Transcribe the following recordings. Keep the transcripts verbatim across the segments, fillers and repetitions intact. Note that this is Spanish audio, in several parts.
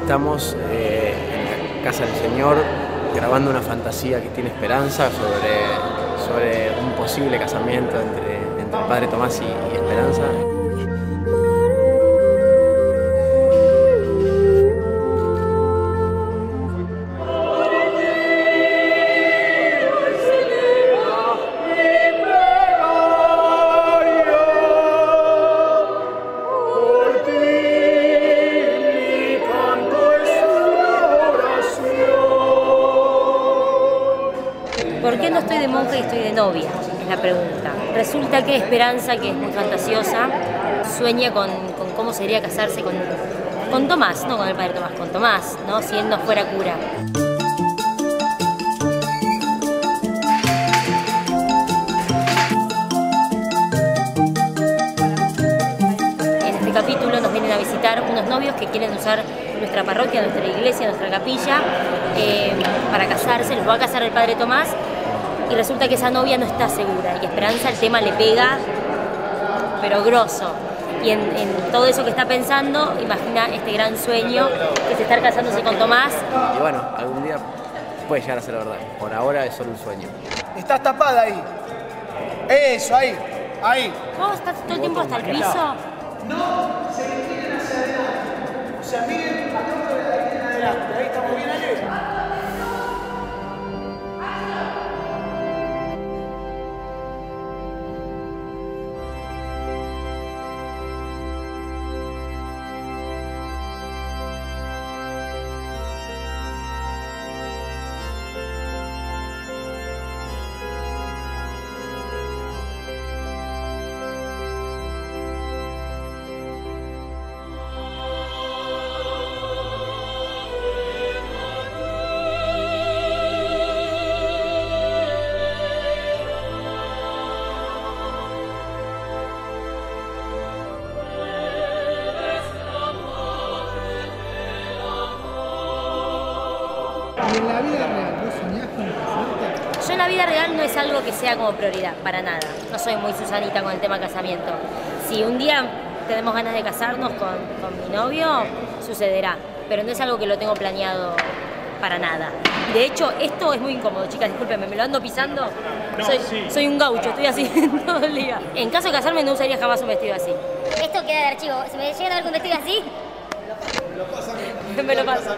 estamos eh, en la casa del Señor grabando una fantasía que tiene Esperanza sobre, sobre un posible casamiento entre, entre el Padre Tomás y, y Esperanza. ¿Por qué no estoy de monja y estoy de novia? Es la pregunta. Resulta que Esperanza, que es muy fantasiosa, sueña con, con cómo sería casarse con, con Tomás, no con el Padre Tomás, con Tomás, ¿no? Si él no fuera cura. En este capítulo nos vienen a visitar unos novios que quieren usar nuestra parroquia, nuestra iglesia, nuestra capilla eh, para casarse. Los va a casar el Padre Tomás. Y resulta que esa novia no está segura y que Esperanza el tema le pega, pero grosso. Y en, en todo eso que está pensando, imagina este gran sueño, que es estar casándose con Tomás. Y bueno, algún día puede llegar a ser verdad. Por ahora es solo un sueño. Estás tapada ahí. Eso, ahí. Ahí. ¿Vos estás todo el tiempo hasta el piso? No, se inclinan hacia adelante. O sea, miren, acá de ahí en adelante. Ahí estamos bien, Ale. ¿Y en la vida real vos soñás con casarte? Yo en la vida real no es algo que sea como prioridad, para nada. No soy muy Susanita con el tema casamiento. Si un día tenemos ganas de casarnos con, con mi novio, sucederá. Pero no es algo que lo tengo planeado para nada. De hecho, esto es muy incómodo, chicas, discúlpenme, me lo ando pisando. No, soy, sí. soy un gaucho, estoy así todo el día. En caso de casarme no usaría jamás un vestido así. Esto queda de archivo. Si me llegan a ver con vestido así, Me lo paso.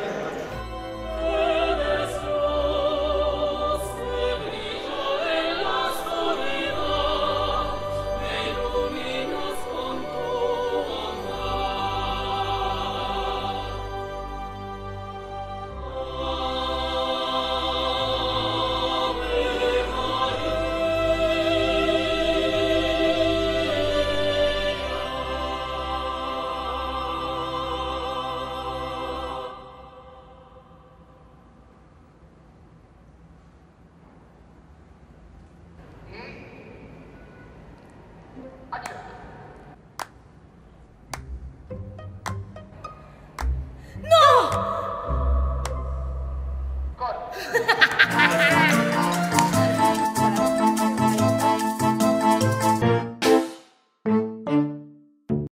¡No!